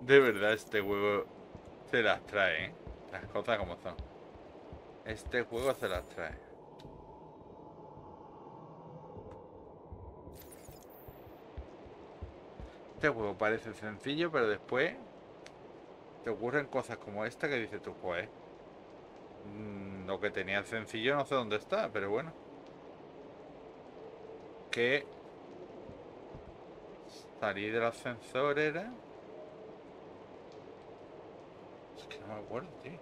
De verdad, este juego se las trae, ¿eh? Las cosas como son. Este juego se las trae. Este juego parece sencillo, pero después te ocurren cosas como esta que dices tú, pues, lo que tenía sencillo no sé dónde está, pero bueno. Que salir del ascensor era... Es que no me acuerdo, tío.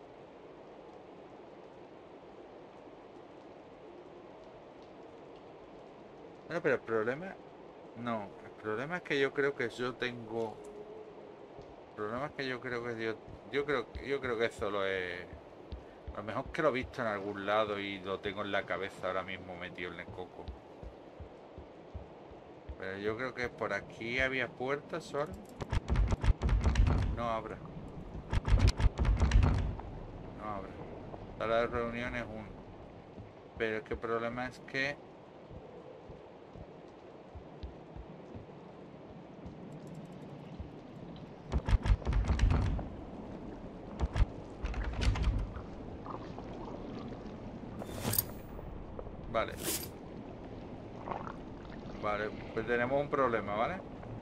Bueno, pero el problema... No, el problema es que yo creo que yo tengo... El problema es que yo creo que yo creo que solo es... A lo mejor que lo he visto en algún lado y lo tengo en la cabeza ahora mismo metido en el coco. Pero yo creo que por aquí había puertas solo. No abra, no abra. Sala de reuniones uno. Pero es que el problema es que... Vale, vale, pues tenemos un problema, ¿vale?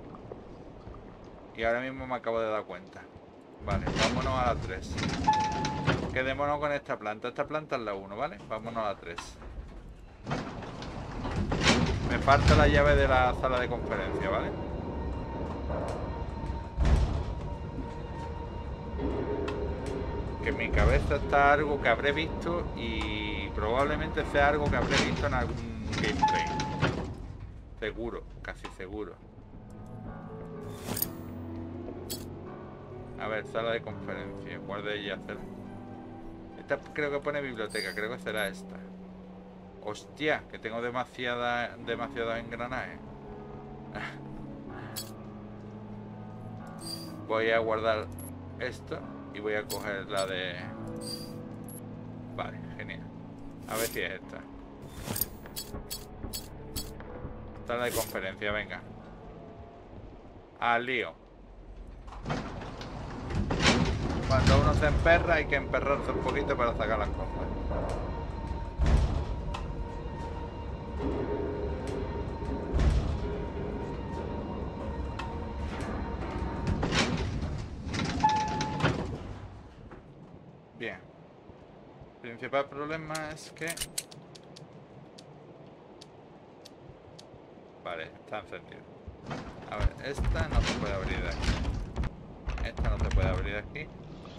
Y ahora mismo me acabo de dar cuenta. Vale, vámonos a la 3. Quedémonos con esta planta. Esta planta es la 1, ¿vale? Vámonos a la 3. Me falta la llave de la sala de conferencia, ¿vale? Que en mi cabeza está algo que habré visto y probablemente sea algo que habré visto en algún gameplay. Seguro, casi seguro. A ver, sala de conferencia. ¿Cuál de ellas hacer? Esta creo que pone biblioteca, creo que será esta. Hostia, que tengo demasiados engranajes. Voy a guardar esto y voy a coger la de... Vale, genial. A ver si es esta. Sala de conferencia, venga. Al lío. Cuando uno se emperra hay que emperrarse un poquito para sacar las cosas. Bien. El principal problema es que... Vale, está encendido. A ver, esta no se puede abrir de aquí. Esta no se puede abrir de aquí.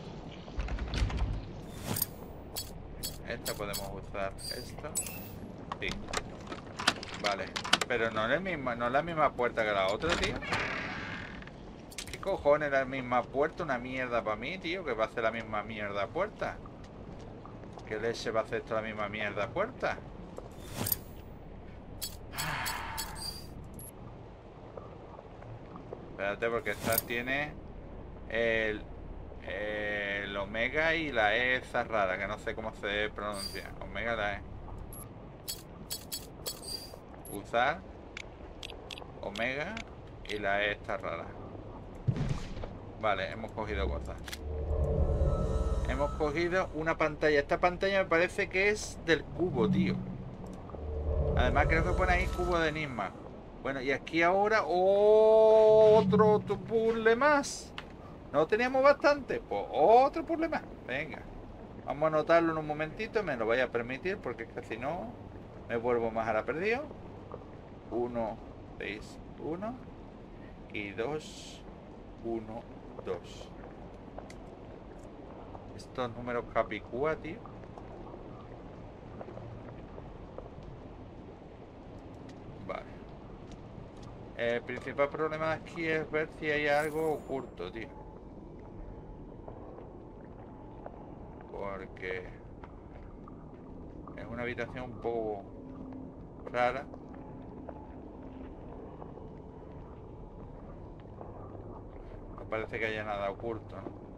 Esta podemos usar esto. Sí. Vale. Pero no es la misma puerta que la otra, tío. ¿Qué cojones la misma puerta? Una mierda para mí, tío. Que va a ser la misma mierda puerta. ¿Qué leche va a hacer esto la misma mierda puerta? Espérate, porque esta tiene el omega y la E esa rara, que no sé cómo se pronuncia. Omega la E. Usar omega y la E está rara. Vale, hemos cogido cosas. Hemos cogido una pantalla. Esta pantalla me parece que es del cubo, tío. Además creo que pone ahí cubo de enigma. Bueno, y aquí ahora otro puzzle más. ¿No teníamos bastante? Pues otro puzzle más. Venga. Vamos a anotarlo en un momentito. Me lo voy a permitir porque es que si no me vuelvo más a la perdido. 1, 6, 1 y 2, 1, 2. Estos números capicúa, tío. Vale. El principal problema de aquí es ver si hay algo oculto, tío. Porque es una habitación un poco rara. No parece que haya nada oculto, ¿no?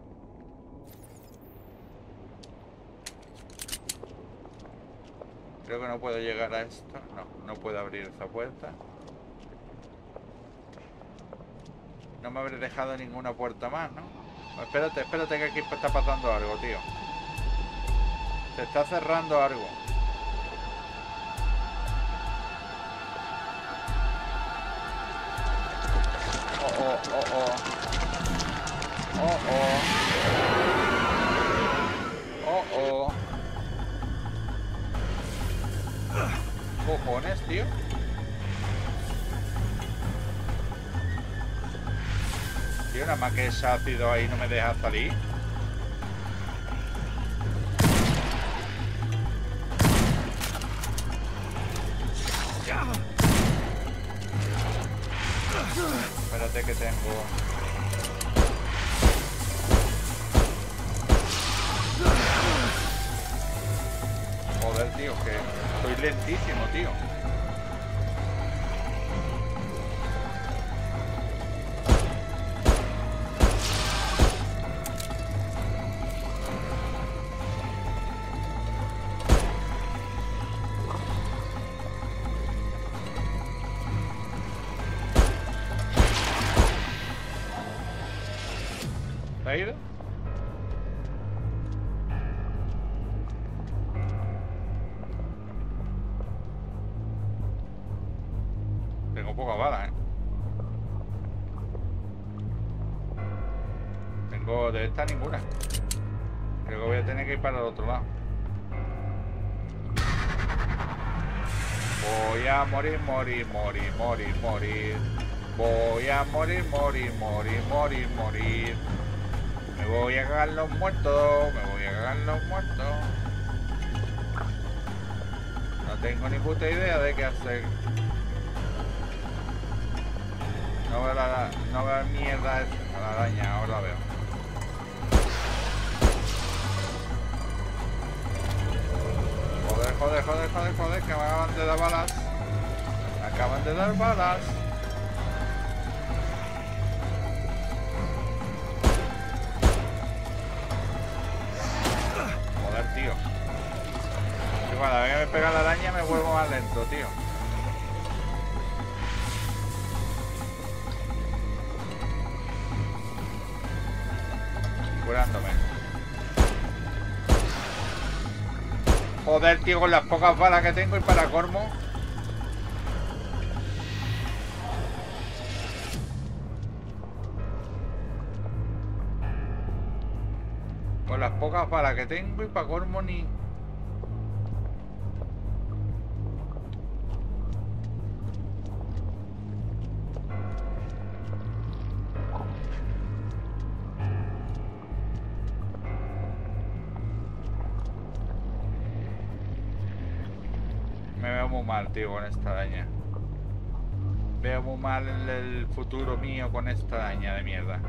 Creo que no puedo llegar a esto. No, no puedo abrir esa puerta. No me habré dejado ninguna puerta más, ¿no? Espérate, espérate que aquí está pasando algo, tío. Se está cerrando algo. Oh, oh, oh, oh. Oh, oh. Oh, oh. Cojones, tío. Tío, nada más que ese ácido ahí no me deja salir. Espérate que tengo... Joder, tío, que estoy lentísimo, tío. ¿Se ha ido? Tengo poca bala, ¿eh? Tengo de esta ninguna. Creo que voy a tener que ir para el otro lado. Voy a morir, morir, morir, morir, morir. Voy a morir, morir, morir, morir, morir. Me voy a cagar los muertos. Me voy a cagar los muertos. No tengo ni puta idea de qué hacer. No veo mierda a la araña, ahora la veo. Joder, joder, joder, joder, joder, que me acaban de dar balas. Me acaban de dar balas. Joder, tío. Y cada vez que me pega la araña me vuelvo más lento, tío. Curándome. Joder, tío, con las pocas balas que tengo y para colmo. Con las pocas balas que tengo y para colmo ni... Me veo muy mal, tío, con esta araña. Veo muy mal el futuro mío con esta araña de mierda.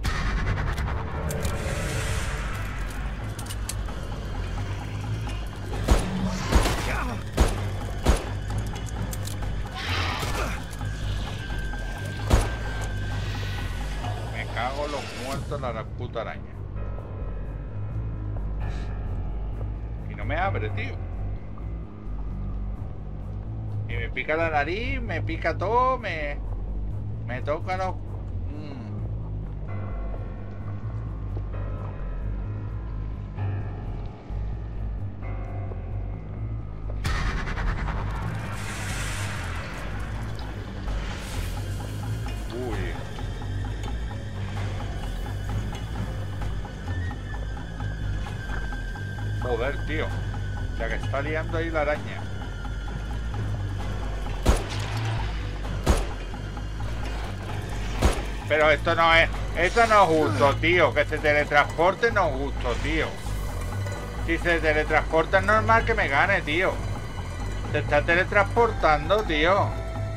Me cago los muertos a la puta araña. Y no me abre, tío. Y me pica la nariz, me pica todo, me toca los... Uy. Joder, tío. La que está liando ahí la araña. Pero esto no es justo, tío. Que se teletransporte no es justo, tío. Si se teletransporta es normal que me gane, tío. Se está teletransportando, tío.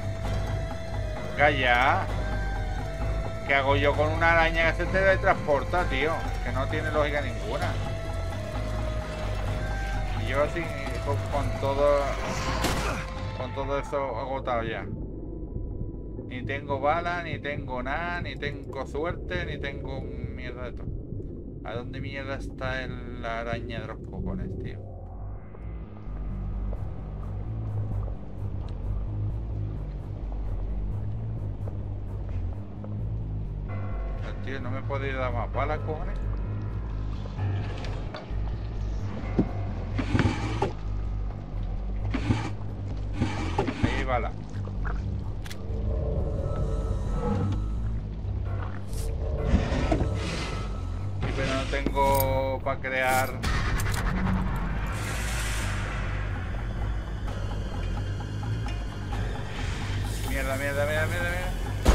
Calla. ¿Qué hago yo con una araña que se teletransporta, tío? Que no tiene lógica ninguna. Y yo así con todo eso agotado ya. Ni tengo bala, ni tengo nada, ni tengo suerte, ni tengo mierda de todo. ¿A dónde mierda está la araña de los cojones, tío? tío, no me he podido dar más balas, cojones. Ahí hay bala. Sí, pero no tengo para crear. Mierda, mierda, mierda, mierda, mierda.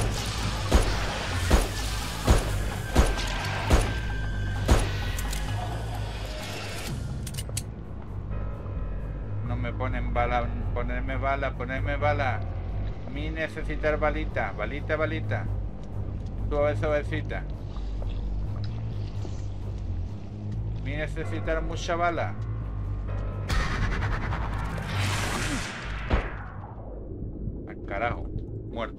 No me ponen bala, ponerme bala, ponerme bala. Mi necesitar balita, balita, balita. Suave, suavecita. Mi necesitar mucha bala. Al carajo, muerto.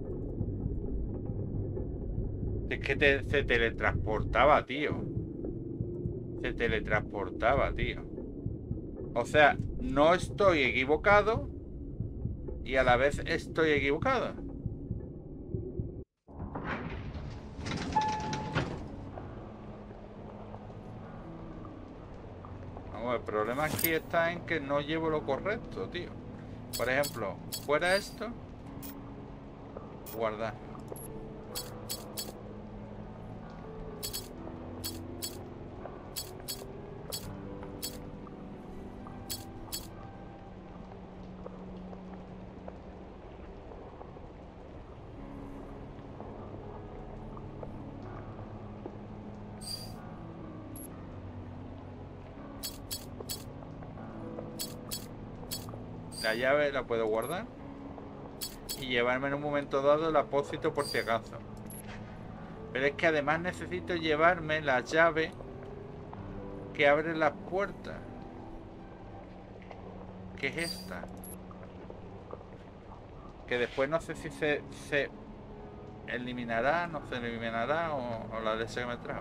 Es que se teletransportaba, tío. Se teletransportaba, tío. O sea, no estoy equivocado y a la vez estoy equivocado. Vamos, el problema aquí está en que no llevo lo correcto, tío. Por ejemplo, fuera esto, guardar. La llave la puedo guardar y llevarme en un momento dado el apósito por si acaso. Pero es que además necesito llevarme la llave que abre las puertas. Que es esta. Que después no sé si se eliminará, no se eliminará o la leche que me trajo.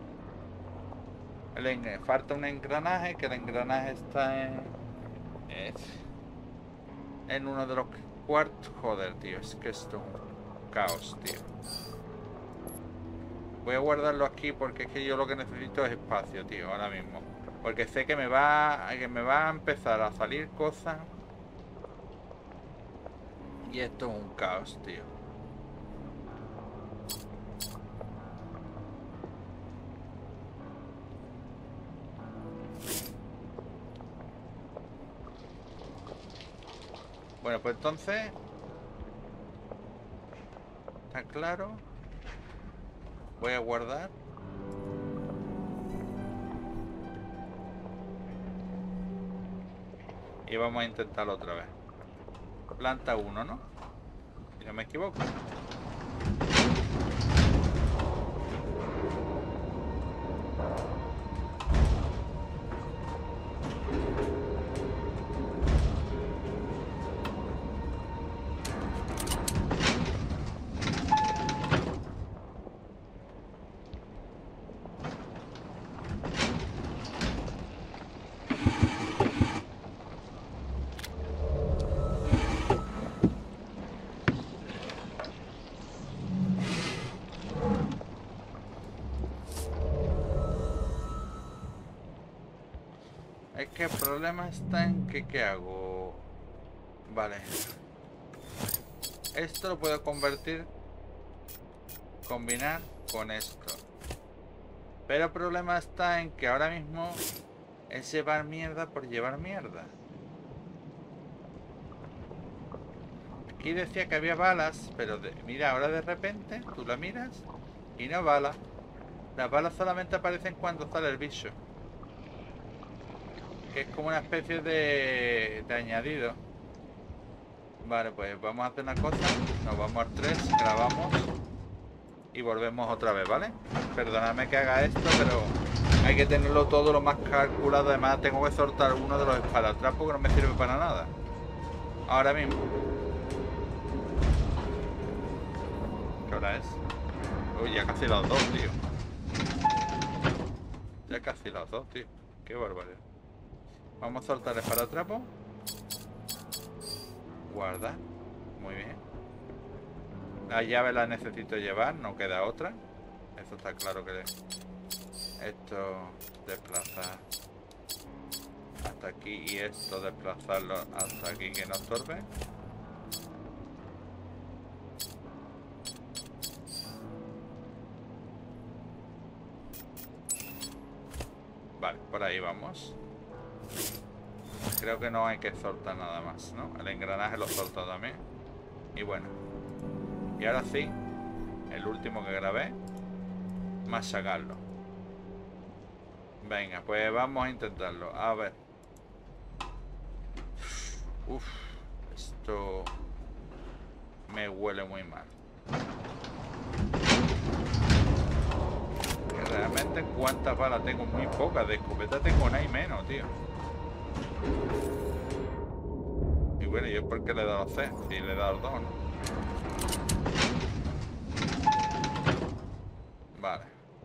Falta un engranaje, que el engranaje está en uno de los cuartos. Joder, tío, es que esto es un caos, tío. Voy a guardarlo aquí porque es que yo lo que necesito es espacio, tío, ahora mismo. Porque sé que me va a empezar a salir cosas. Y esto es un caos, tío. Bueno, pues entonces... ¿Está claro? Voy a guardar. Y vamos a intentarlo otra vez. Planta 1, ¿no? Si no me equivoco. Es que el problema está en que ¿qué hago? Vale. Esto lo puedo combinar con esto. Pero el problema está en que ahora mismo es llevar mierda por llevar mierda. Aquí decía que había balas, pero mira, ahora de repente tú la miras y no balas. Las balas solamente aparecen cuando sale el bicho. Que es como una especie de añadido. Vale, pues vamos a hacer una cosa. Nos vamos al 3, grabamos y volvemos otra vez, ¿vale? Perdonadme que haga esto, pero hay que tenerlo todo lo más calculado. Además tengo que soltar uno de los esparatrapos que no me sirve para nada ahora mismo. ¿Qué hora es? Uy, ya casi las 2, tío. Ya casi las 2, tío. Qué barbaridad. Vamos a soltar el esparatrapo. Guarda. Muy bien. La llave la necesito llevar, no queda otra. Eso está claro que esto desplazar hasta aquí y esto desplazarlo hasta aquí que no estorbe. Vale, por ahí vamos. Creo que no hay que soltar nada más, ¿no? El engranaje lo solto también. Y bueno. Y ahora sí, el último que grabé, machacarlo. Venga, pues vamos a intentarlo. A ver. Uf, esto me huele muy mal. Que realmente cuántas balas tengo, muy pocas. De escopeta tengo una y menos, tío. Y bueno, ¿yo por qué le he dado C? Si le he dado 2, ¿no? Vale.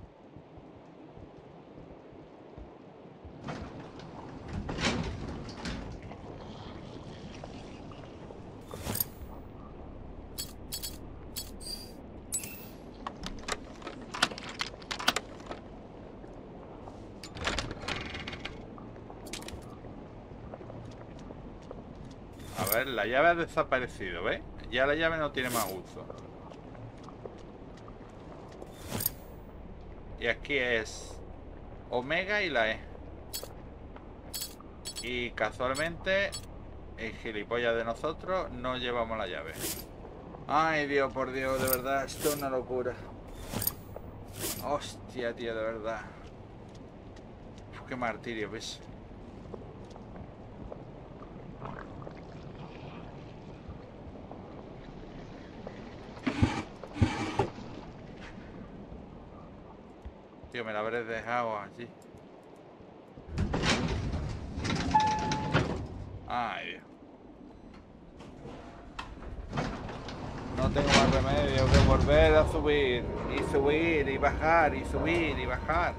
A ver, la llave ha desaparecido, ¿ves? Ya la llave no tiene más uso. Y aquí es Omega y la E. Y casualmente el gilipollas de nosotros no llevamos la llave. Ay, Dios, por Dios, de verdad, esto es una locura. Hostia, tío, de verdad. Uf, qué martirio, ¿ves? Tío, me la habré dejado allí. Ay, Dios. No tengo más remedio que volver a subir. Y subir y bajar y subir y bajar.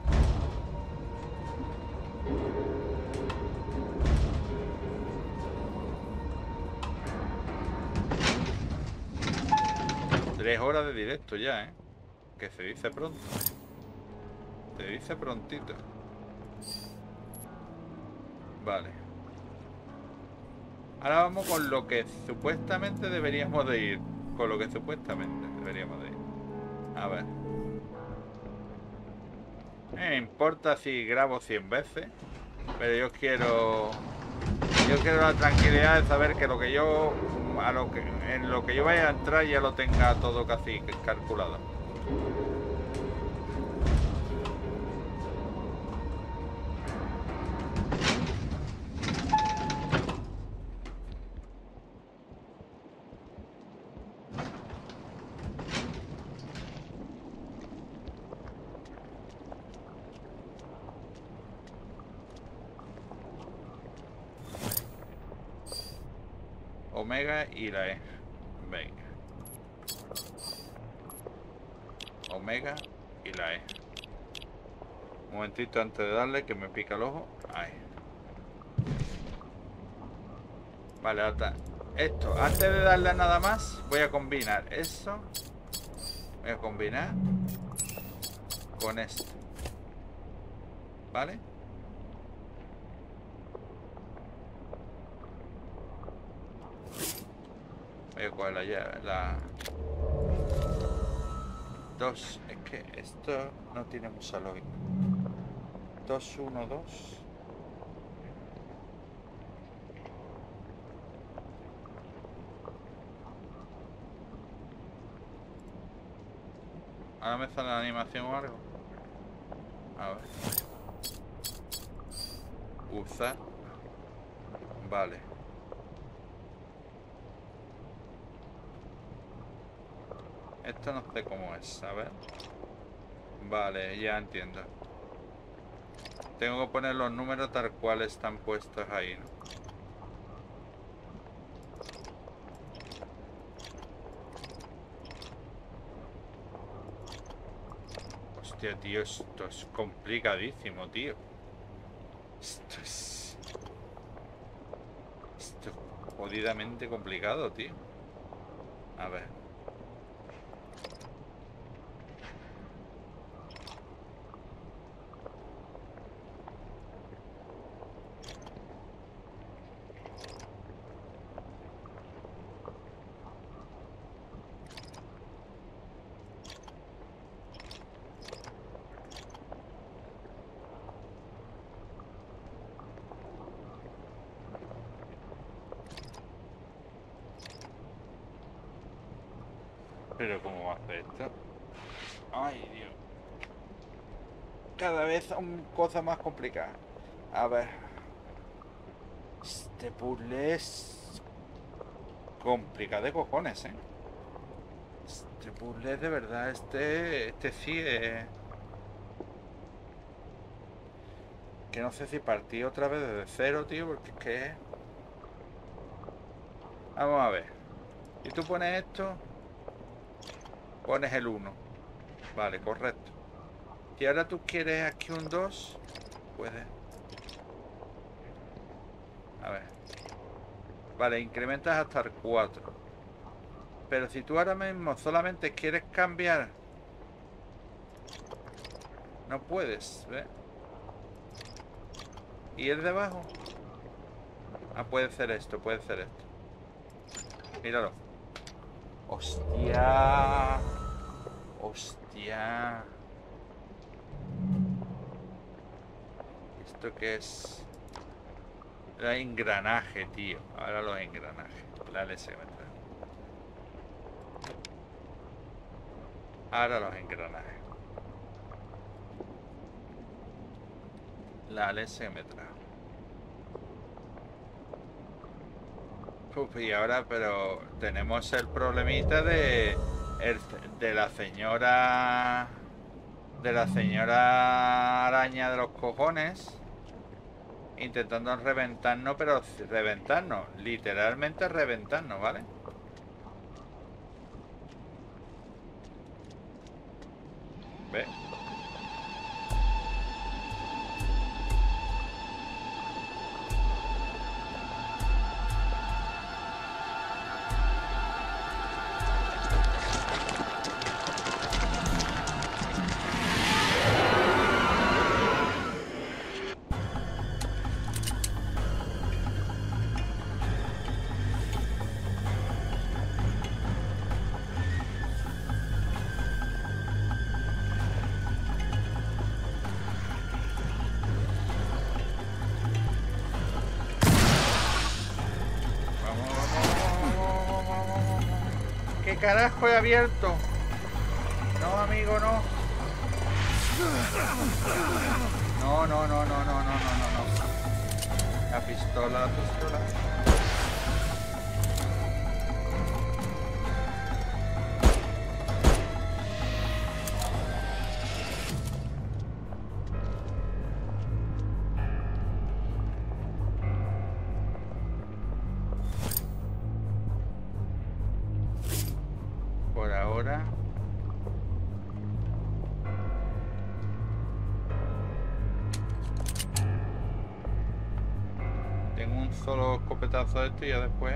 Tres horas de directo ya, ¿eh? Que se dice pronto. Se dice prontito. Vale. Ahora vamos con lo que supuestamente deberíamos de ir. Con lo que supuestamente deberíamos de ir. A ver. Me importa si grabo 100 veces. Pero yo quiero la tranquilidad de saber que lo que yo... en lo que yo vaya a entrar ya lo tenga todo casi calculado. Omega y la E. Venga. Omega y la E. Un momentito antes de darle, que me pica el ojo. Ahí. Vale, ahora esto. Antes de darle nada más, voy a combinar eso. Voy a combinar con esto. ¿Vale? Voy a coger la 2. Es que esto no tiene mucha lógica. 2, 1, 2. Ahora me sale la animación o algo. A ver. Usar. Vale. Esto no sé cómo es, a ver. Vale, ya entiendo. Tengo que poner los números tal cual están puestos ahí, ¿no? Hostia, tío, esto es complicadísimo, tío. Esto es jodidamente complicado, tío. A ver. Pero ¿cómo va a hacer esto? Ay, Dios. Cada vez son cosas más complicadas. A ver. Este puzzle es complicado de cojones, ¿eh? Este puzzle de verdad, este sí es... Que no sé si partí otra vez desde cero, tío, porque es que... Vamos a ver. Si tú pones esto, pones el 1. Vale, correcto. Si ahora tú quieres aquí un 2, puedes. A ver. Vale, incrementas hasta el 4. Pero si tú ahora mismo solamente quieres cambiar, no puedes, ¿ves? ¿Y el de abajo? Ah, puede ser esto, puede ser esto. Míralo. ¡Hostia! ¡Hostia! ¿Esto qué es? El engranaje, tío. Ahora los engranajes. La LSM. Ahora los engranajes. La LSM. Y ahora, pero tenemos el problemita de la señora araña de los cojones intentando reventarnos, pero reventarnos, literalmente reventarnos, ¿vale? ¿Ves? ¿Qué carajo he abierto? No, amigo, no. No, no, no, no, no, no, no, no. La pistola, la pistola. Por ahora. Tengo un solo escopetazo de esto y ya después.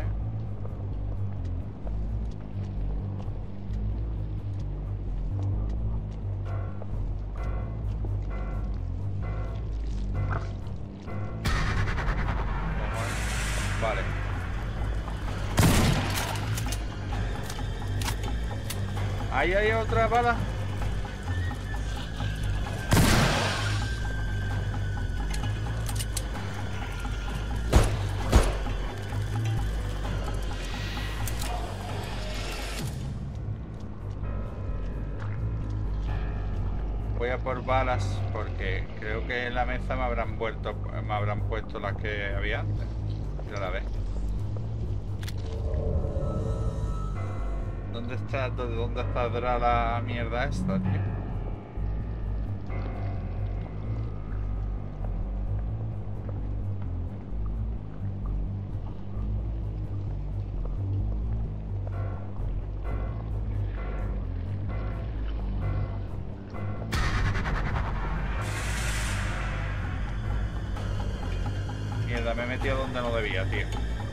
Vale. Ahí hay otra bala. Voy a por balas porque creo que en la mesa me habrán puesto las que había antes. Ya la ves. ¿Dónde estará la mierda esta, tío? Mierda, me he metido donde no debía, tío.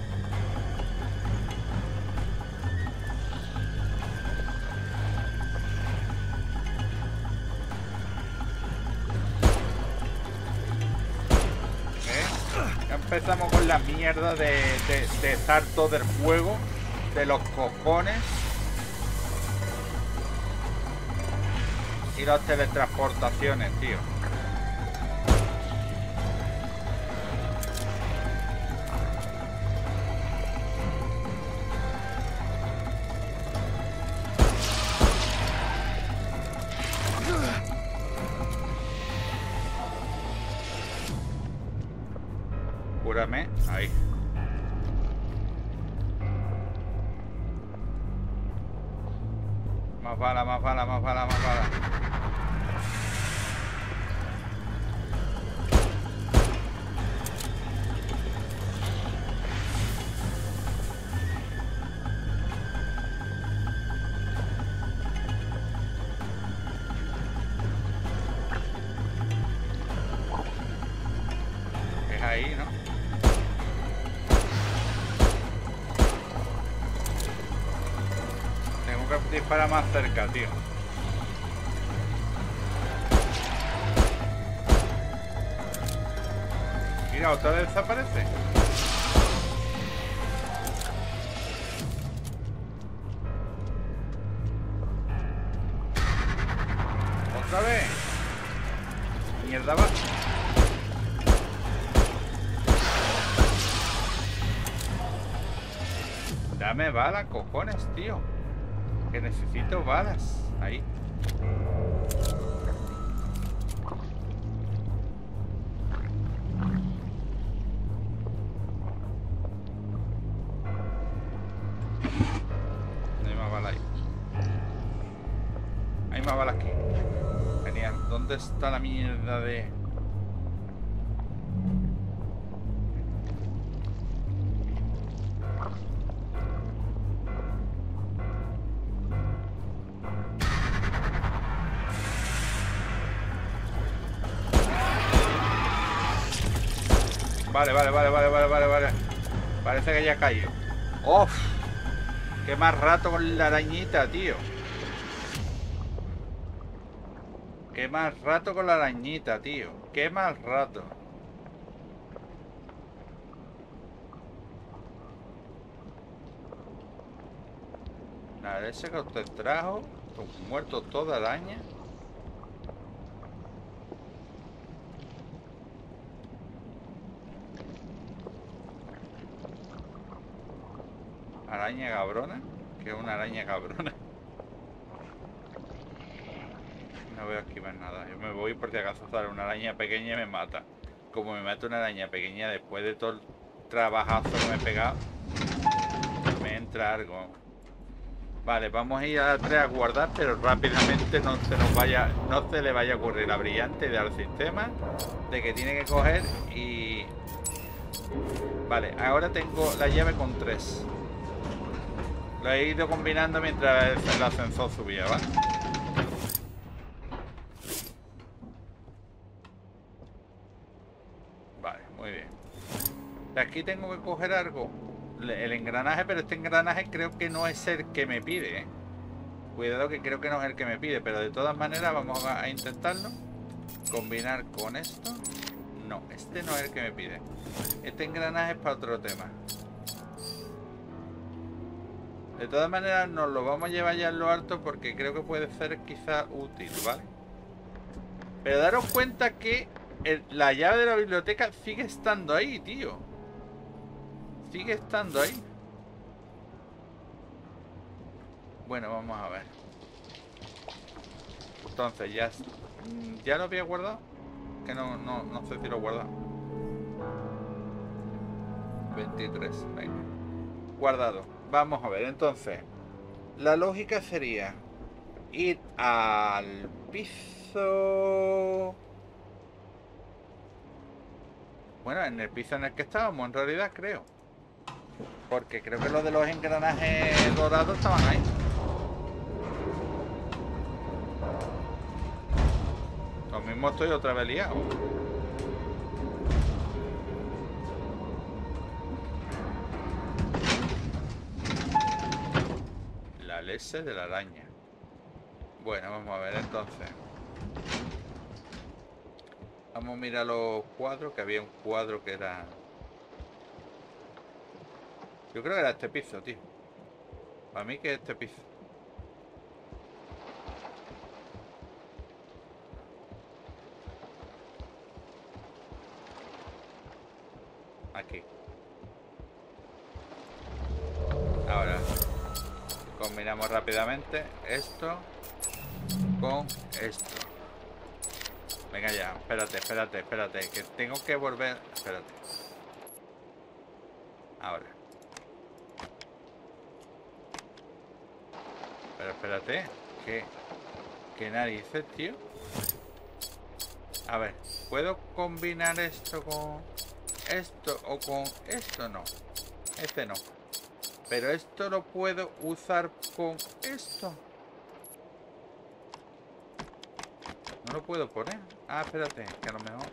Empezamos con la mierda de salto del fuego de los cojones y las teletransportaciones, tío. Cúrame. Ahí. Más bala, más bala, más bala, más bala. Es ahí, ¿no? Tengo que disparar más cerca, tío. Mira, otra vez desaparece. Otra vez. Mierda va. Dame balas, cojones, tío. Que necesito balas. Ahí. No hay más balas ahí. Hay más balas aquí. Genial. ¿Dónde está la mierda de...? Vale. Parece que ya ha caído. ¡Uf! ¡Qué más rato con la arañita, tío! ¡Qué más rato con la arañita, tío! ¡Qué más rato! Nada, ese que usted trajo, muerto toda araña. Araña cabrona. Que es una araña cabrona. No veo aquí más nada. Yo me voy por si acaso sale una araña pequeña y me mata. Como me mata una araña pequeña después de todo el trabajazo que me he pegado, me entra algo. Vale, vamos a ir a 3 a guardar, pero rápidamente no se le vaya a ocurrir la brillante idea al sistema de que tiene que coger y... Vale, ahora tengo la llave con 3. Lo he ido combinando mientras el ascensor subía, ¿vale? Vale, muy bien. De aquí tengo que coger algo. El engranaje, pero este engranaje creo que no es el que me pide, ¿eh? Cuidado que creo que no es el que me pide, pero de todas maneras vamos a intentarlo. Combinar con esto. No, este no es el que me pide. Este engranaje es para otro tema. De todas maneras nos lo vamos a llevar ya en lo alto porque creo que puede ser quizá útil, ¿vale? Pero daros cuenta que la llave de la biblioteca sigue estando ahí, tío. Sigue estando ahí. Bueno, vamos a ver. Entonces ya lo había guardado. Que no sé si lo he guardado. 23, venga. Guardado. Vamos a ver, entonces. La lógica sería ir al piso... Bueno, en el piso en el que estábamos, en realidad, creo. Porque creo que los de los engranajes dorados estaban ahí. Lo mismo estoy otra vez liado. La leche de la araña. Bueno, vamos a ver entonces. Vamos a mirar los cuadros, que había un cuadro que era... Yo creo que era este piso, tío. Para mí que es este piso. Aquí. Ahora combinamos rápidamente esto con esto. Venga ya, espérate, que tengo que volver. Espérate. Ahora. Pero espérate. ¿Qué narices, tío? A ver, ¿puedo combinar esto con esto o con esto? No. Este no. Pero esto lo puedo usar con esto. No lo puedo poner. Ah, espérate, que a lo mejor.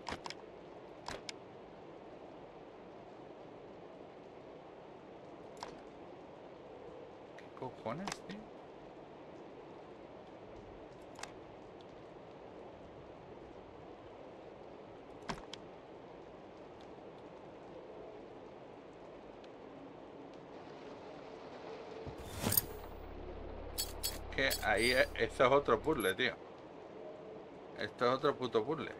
¿Qué cojones, tío? Que ahí, esto es otro puzzle, tío. Esto es otro puto puzzle.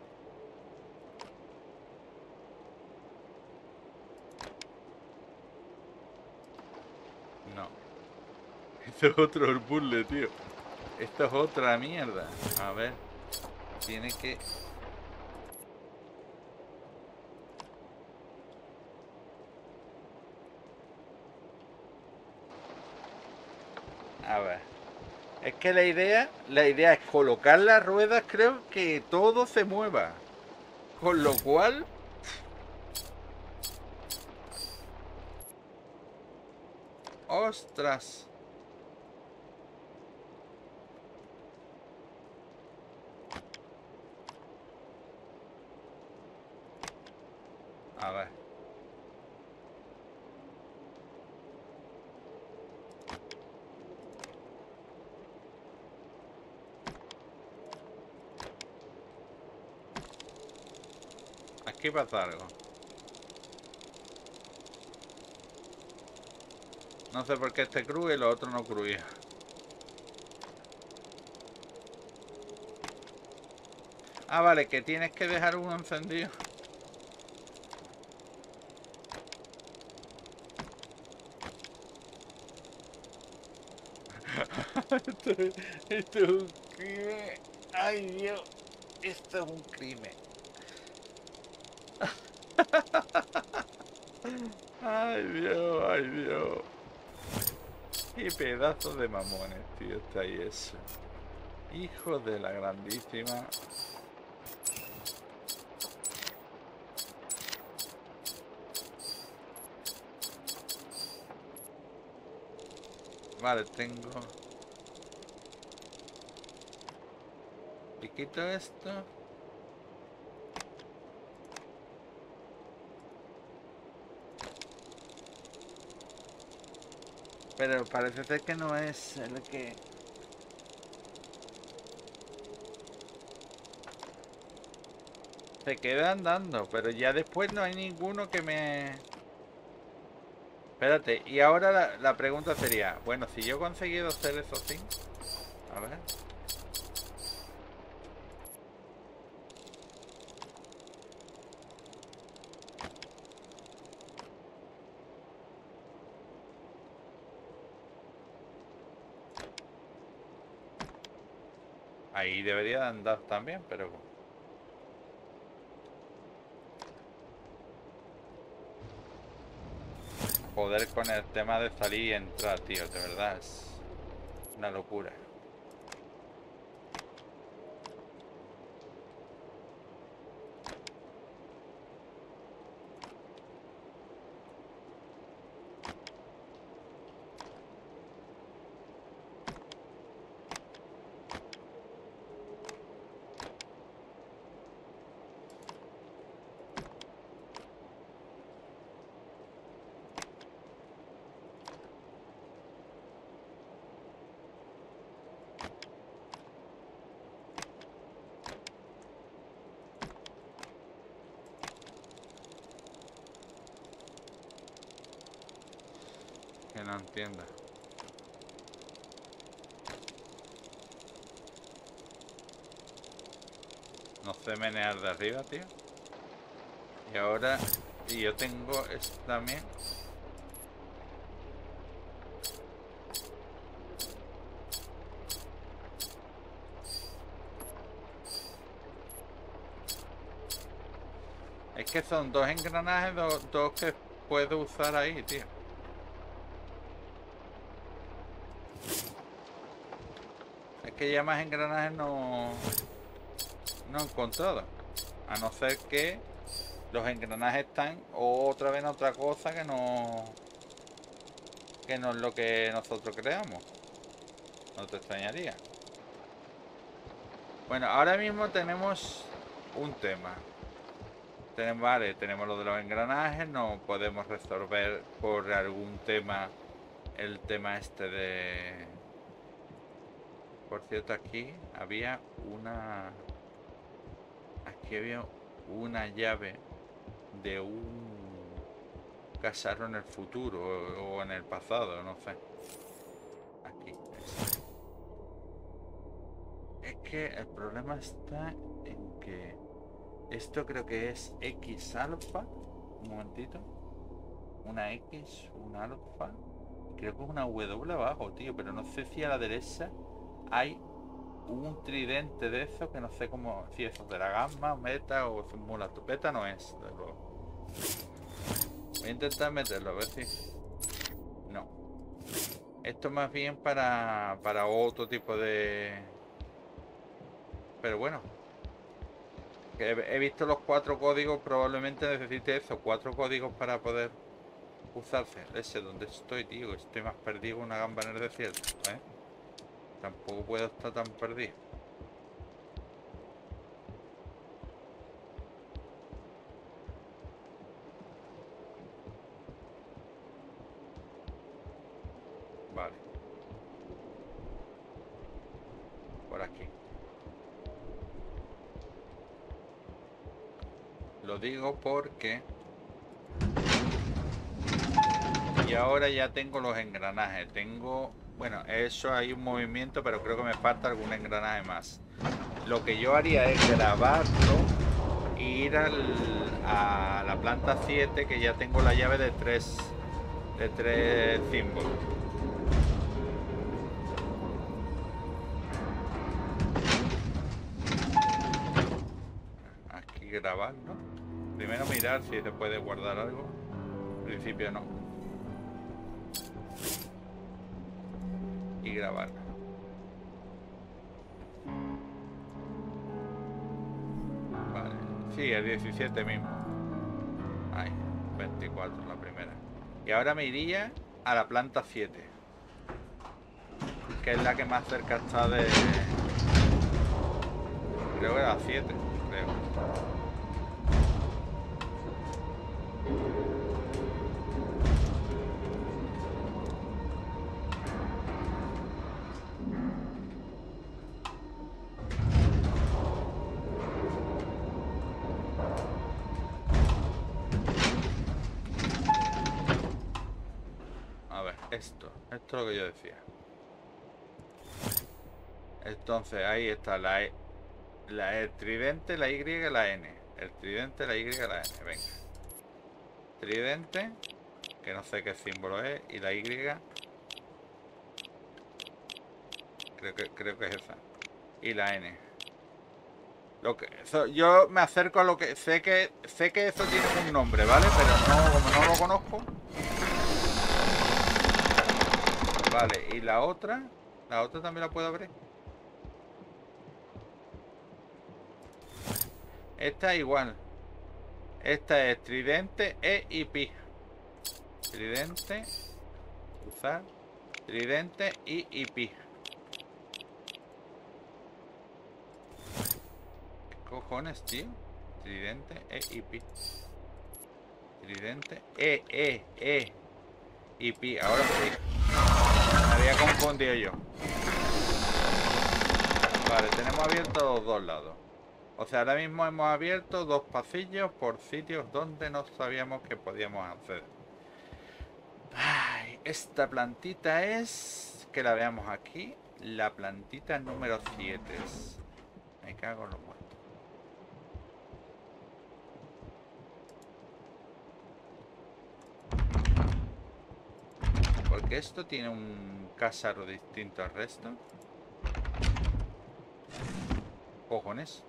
No. Esto es otro puzzle, tío. Esto es otra mierda. A ver. Tiene que... A ver. Es que la idea es colocar las ruedas, creo que todo se mueva. Con lo cual... ¡Ostras! A ver. Aquí pasa algo. No sé por qué este cruje y los otros no crujían. Ah, vale, que tienes que dejar uno encendido. Esto es un crimen. Ay, Dios. Esto es un crimen. Ay, Dios, ay, Dios. Qué pedazo de mamones, tío, está ahí eso. Hijo de la grandísima. Vale, tengo... Y quito esto. Pero parece ser que no es el que... Se queda andando, pero ya después no hay ninguno que me... Espérate, y ahora la pregunta sería... Bueno, si yo he conseguido hacer eso así... A ver... Ahí debería de andar también, pero... Joder con el tema de salir y entrar, tío, de verdad es una locura. Que no entienda. No sé menear de arriba, tío. Y ahora... Y yo tengo esto también. Es que son dos engranajes, dos que puedo usar ahí, tío. Es que ya más engranajes no he encontrado. A no ser que los engranajes están otra vez en otra cosa que no es lo que nosotros creamos. No te extrañaría. Bueno, ahora mismo tenemos un tema. Tenemos lo de los engranajes. No podemos resolver por algún tema el tema este de... Por cierto, aquí había una llave de un casarlo en el futuro o en el pasado, no sé. Aquí. Es que el problema está en que esto creo que es X alfa. Un momentito. Una X, una alfa. Creo que es una W abajo, tío. Pero no sé si a la derecha hay un tridente de eso que no sé cómo. Si eso es de la gamma, meta o simulato. Beta no es, de luego. Voy a intentar meterlo, a ver si... No. Esto más bien para otro tipo de... Pero bueno. He visto los 4 códigos, probablemente necesite eso. 4 códigos para poder usarse. Ese donde estoy, tío. Estoy más perdido que una gamba en el desierto, ¿eh? Tampoco puedo estar tan perdido. Vale. Por aquí. Lo digo porque... Y ahora ya tengo los engranajes. Tengo... Bueno, eso hay un movimiento, pero creo que me falta algún engranaje más. Lo que yo haría es grabarlo e ir a la planta 7, que ya tengo la llave de 3 símbolos. Aquí grabarlo. Primero mirar si se puede guardar algo. En principio no. Y grabar. Vale. Sí, el 17 mismo. Ahí, 24 la primera. Y ahora me iría a la planta 7, que es la que más cerca está de... Creo que la 7, creo. Esto es lo que yo decía. Entonces ahí está el tridente, la Y y la N. El tridente, la Y y la N. Venga. Tridente, que no sé qué símbolo es, y la Y. Creo que es esa. Y la N. Yo me acerco a lo que sé que eso tiene un nombre, ¿vale? Pero no, como no lo conozco. Vale, y la otra también la puedo abrir. Esta igual. Esta es tridente E y pi. Tridente. Usar. Tridente y pi. ¿Qué cojones, tío? Tridente E y pi. Tridente E y pi. Ahora sí. Me había confundido yo. Vale, tenemos abiertos los dos lados. O sea, ahora mismo hemos abierto 2 pasillos por sitios donde no sabíamos que podíamos acceder. Ay, esta plantita es... Que la veamos aquí. La plantita número 7. Me cago en los muertos. Porque esto tiene un casaro distinto al resto. Cojones.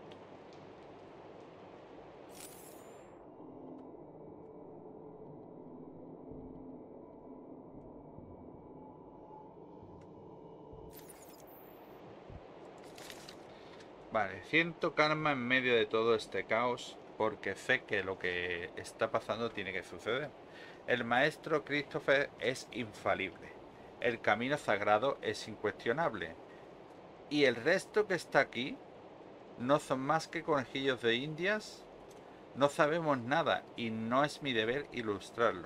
Vale, siento calma en medio de todo este caos porque sé que lo que está pasando tiene que suceder. El maestro Christopher es infalible. El camino sagrado es incuestionable. Y el resto que está aquí no son más que conejillos de indias. No sabemos nada y no es mi deber ilustrarlo.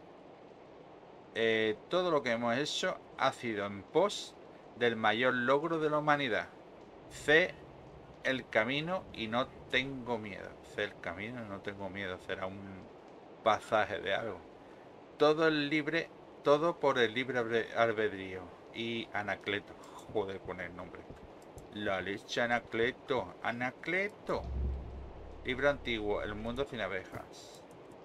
Todo lo que hemos hecho ha sido en pos del mayor logro de la humanidad. Sé el camino y no tengo miedo. Sé el camino y no tengo miedo. Será un pasaje de algo. Todo el libre, todo por el libre albedrío. Y Anacleto. Joder con el nombre. La leche Anacleto. Anacleto. Libro antiguo. El mundo sin abejas.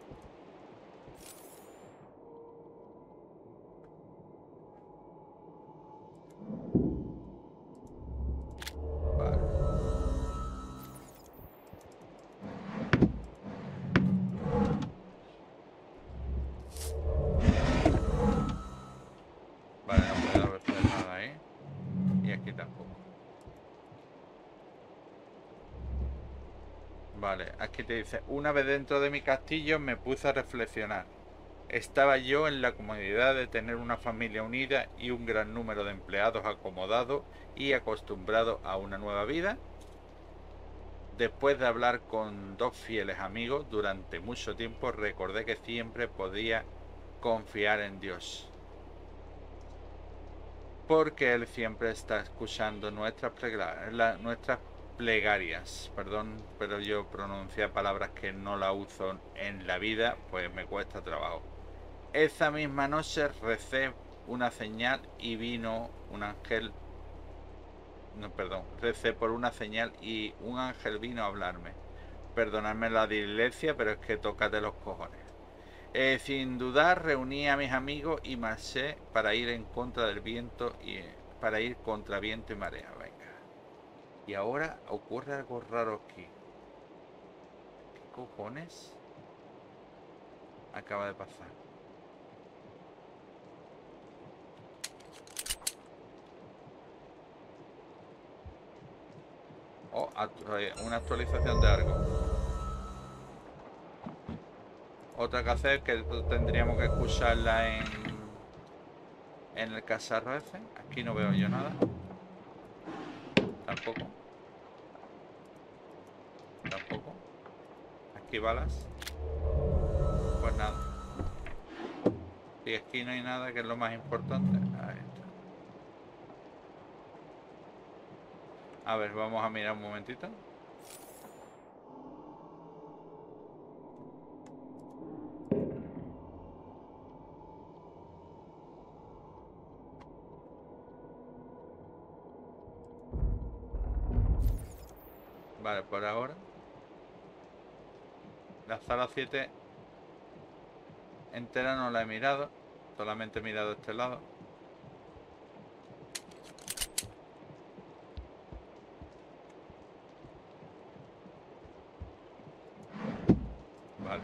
Vale. Vale, no puedo hacer nada ahí. Y aquí tampoco. Vale, aquí te dice, una vez dentro de mi castillo me puse a reflexionar. Estaba yo en la comodidad de tener una familia unida y un gran número de empleados acomodados y acostumbrados a una nueva vida. Después de hablar con dos fieles amigos durante mucho tiempo, recordé que siempre podía confiar en Dios. Porque Él siempre está escuchando nuestras plegarias. Perdón, pero yo pronuncié palabras que no la uso en la vida, pues me cuesta trabajo. Esa misma noche recé una señal y vino un ángel. No, perdón, recé por una señal y un ángel vino a hablarme. Perdonadme la dislexia, pero es que tócate los cojones. Sin dudar reuní a mis amigos y marché para ir en contra del viento y para ir contra viento y marea. Venga. Y ahora ocurre algo raro aquí. ¿Qué cojones acaba de pasar? Oh, una actualización de algo. Otra que hacer que tendríamos que escucharla en el cacharro ese. Aquí no veo yo nada. Tampoco. Tampoco. Aquí balas. Pues nada. Si aquí no hay nada, que es lo más importante. Ahí está. A ver, vamos a mirar un momentito. Vale, por ahora. La sala 7 entera no la he mirado. Solamente he mirado este lado. Vale.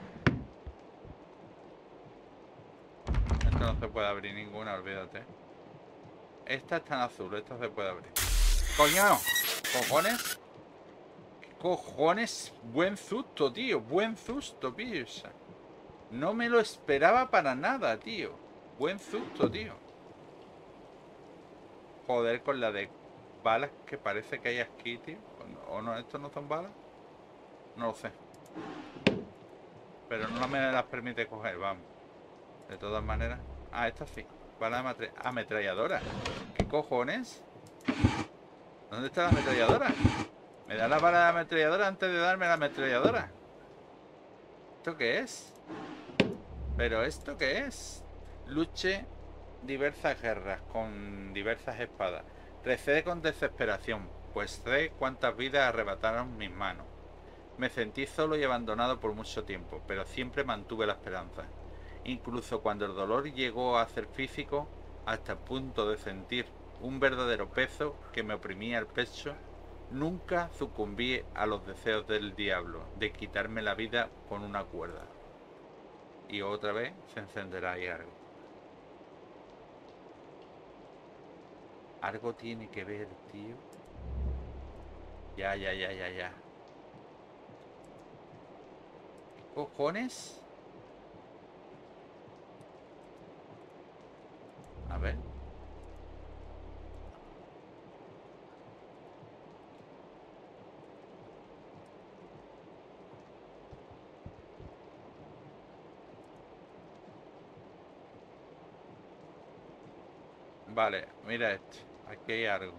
Esto no se puede abrir ninguna, olvídate. Esta está en azul, esta se puede abrir. ¡Coño! ¿Cojones? ¿Qué cojones? Buen susto, tío. Buen susto, pisa. No me lo esperaba para nada, tío. Buen susto, tío. Joder, con la de balas que parece que hay aquí, tío. ¿O no? ¿Estos no son balas? No lo sé. Pero no me las permite coger, vamos. De todas maneras. Ah, esta sí. Bala de ametralladora. ¿Qué cojones? ¿Dónde está la ametralladora? Me da la bala de ametralladora antes de darme la ametralladora. ¿Esto qué es? ¿Pero esto qué es? Luche diversas guerras con diversas espadas. Recede con desesperación, pues sé cuántas vidas arrebataron mis manos. Me sentí solo y abandonado por mucho tiempo, pero siempre mantuve la esperanza. Incluso cuando el dolor llegó a ser físico, hasta el punto de sentir un verdadero peso que me oprimía el pecho, nunca sucumbí a los deseos del diablo de quitarme la vida con una cuerda. Y otra vez se encenderá ahí algo. Algo tiene que ver, tío. Y Ya. ¿Qué cojones? A ver. Vale, mira esto. Aquí hay algo.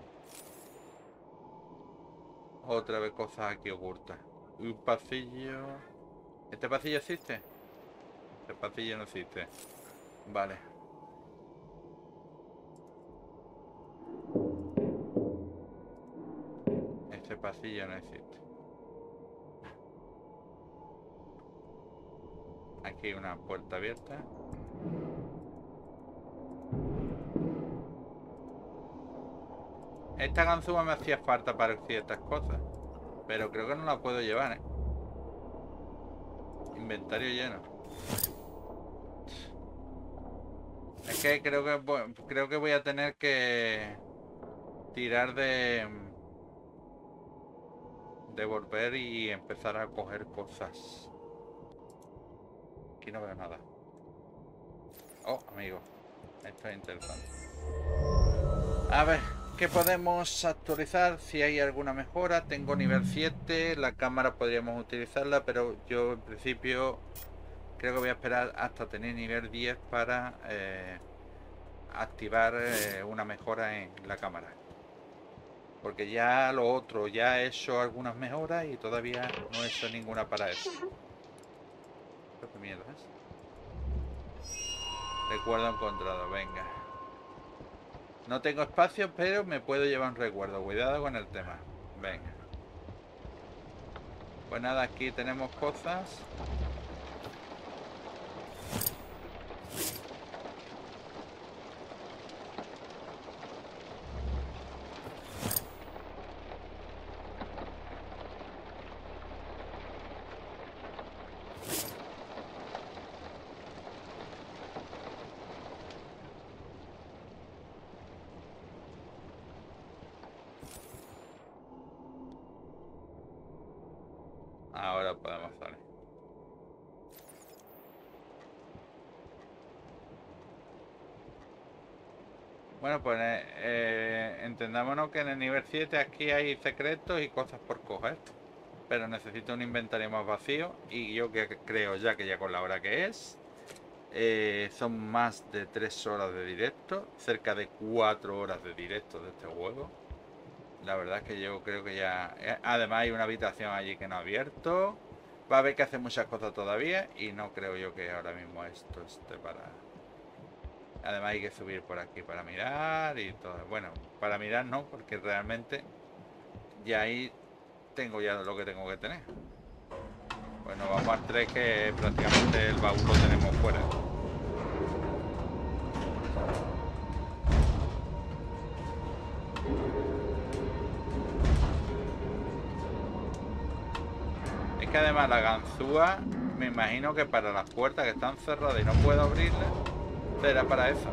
Otra vez cosas aquí ocultas. Un pasillo. ¿Este pasillo existe? Este pasillo no existe. Vale. Este pasillo no existe. Aquí hay una puerta abierta. Esta ganzúa me hacía falta para ciertas cosas. Pero creo que no la puedo llevar, ¿eh? Inventario lleno. Es que creo que voy a tener que tirar de volver y empezar a coger cosas. Aquí no veo nada. Oh, amigo. Esto es interesante. A ver, ¿qué podemos actualizar? Si hay alguna mejora. Tengo nivel 7. La cámara podríamos utilizarla, pero yo en principio creo que voy a esperar hasta tener nivel 10 para activar una mejora en la cámara. Porque ya lo otro, ya he hecho algunas mejoras y todavía no he hecho ninguna para eso. ¿Qué mierda es? Recuerdo encontrado, venga. No tengo espacio, pero me puedo llevar un recuerdo. Cuidado con el tema. Venga. Pues nada, aquí tenemos cosas. Ahora podemos salir. Bueno, pues entendámonos que en el nivel 7 aquí hay secretos y cosas por coger. Pero necesito un inventario más vacío. Y yo que creo ya que ya con la hora que es. Son más de 3 horas de directo. Cerca de 4 horas de directo de este juego. La verdad es que yo creo que ya... además hay una habitación allí que no ha abierto. Va a haber que hacer muchas cosas todavía. Y no creo yo que ahora mismo esto esté para... Además hay que subir por aquí para mirar y todo. Bueno, para mirar no, porque realmente ya ahí tengo ya lo que tengo que tener. Bueno, vamos al 3 que prácticamente el baúl lo tenemos fuera. Es que además la ganzúa, me imagino que para las puertas que están cerradas y no puedo abrirlas, será para eso.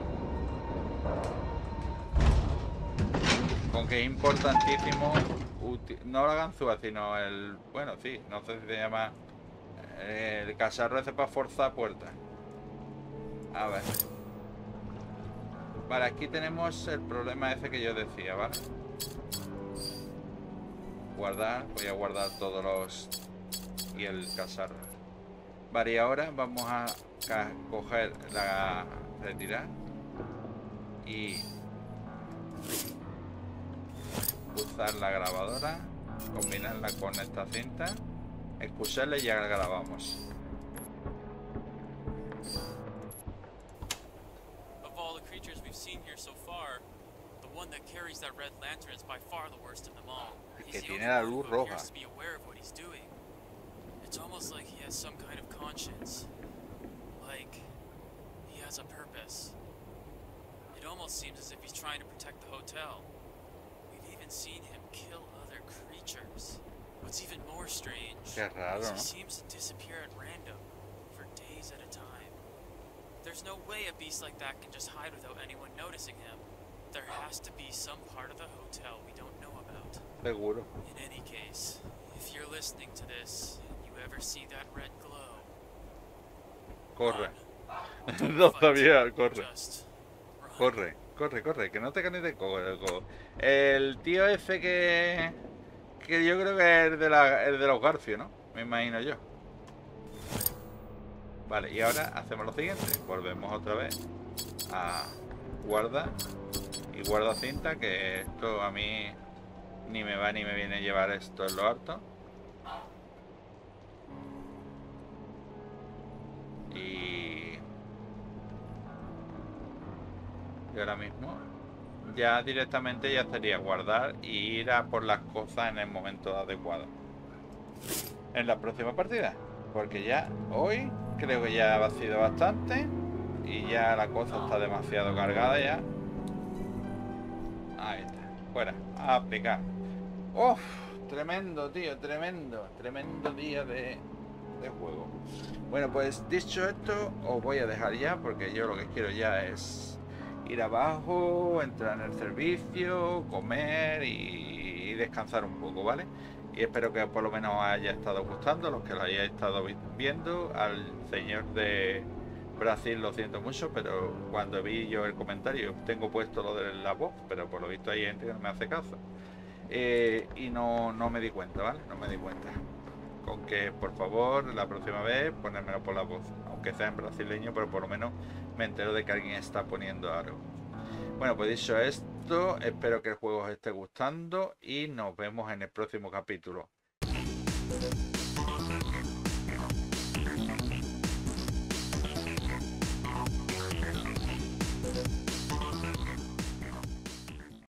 Con que es importantísimo, no la ganzúa, sino el... Bueno, sí, no sé si se llama... el cacharro ese para forzar puertas. A ver. Vale, aquí tenemos el problema ese que yo decía, ¿vale? Guardar, voy a guardar todos los... y el cacharro. Vale, y ahora vamos a coger la... retirar. Y... usar la grabadora, combinarla con esta cinta, escucharla y ya grabamos. Of all the creatures we've seen here so far, the one that carries that red lantern is by far the worst of them all. Que tiene la luz roja. Appears to be aware of what he's doing. It's almost like he has some kind of conscience. Like he has a purpose. It almost seems as if he's trying to protect the hotel. We've even seen him kill other creatures. What's even more strange is he seems to disappear at random for days at a time. There's no way a beast like that can just hide without anyone noticing him. There has to be some part of the hotel we don't know about. Seguro. In any case, if you're listening to this and you ever see that red glow, Corre. run. No Fight. sabía, corre. Just run. Corre, corre, corre, que no te canes de coco. El tío ese que yo creo que es el de los Garfios, ¿no? Me imagino yo. Vale, y ahora hacemos lo siguiente. Volvemos otra vez a guarda y guarda cinta, que esto a mí ni me va ni me viene llevar esto en lo harto. Y ahora mismo ya directamente ya sería guardar y ir a por las cosas en el momento adecuado. En la próxima partida. Porque ya hoy creo que ya ha sido bastante. Y ya la cosa está demasiado cargada ya. Ahí está. Fuera. A aplicar. ¡Uf! Tremendo, tío. Tremendo. Tremendo día de juego. Bueno, pues dicho esto, os voy a dejar ya. Porque yo lo que quiero ya es ir abajo, entrar en el servicio, comer y descansar un poco, ¿vale? Y espero que por lo menos os haya estado gustando, los que lo hayáis estado viendo. Al señor de Brasil lo siento mucho, pero cuando vi yo el comentario, tengo puesto lo de la voz, pero por lo visto hay gente que no me hace caso. Y no me di cuenta, ¿vale? No me di cuenta. Con que por favor la próxima vez ponérmelo por la voz, aunque sea en brasileño, pero por lo menos me entero de que alguien está poniendo algo. Bueno, pues dicho esto, espero que el juego os esté gustando y nos vemos en el próximo capítulo.